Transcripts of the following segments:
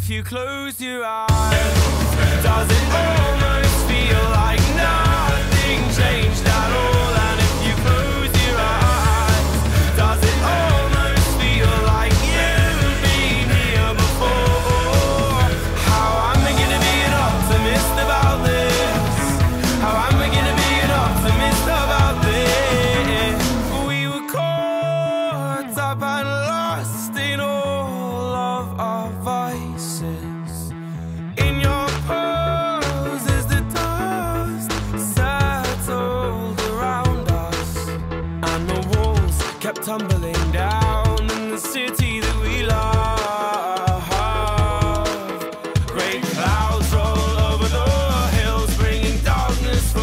if you close your eyes, does it almost feel like nothing changed at all? And if you close your eyes, does it almost feel like you've been here before? How am I gonna be an optimist about this? How am I gonna be an optimist about this? We were caught up and lost in all of our vices. In your pose as the dust settled around us, and the walls kept tumbling down in the city that we love. Great clouds roll over the hills, bringing darkness from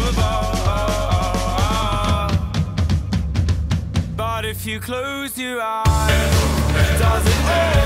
above. But if you close your eyes, does it all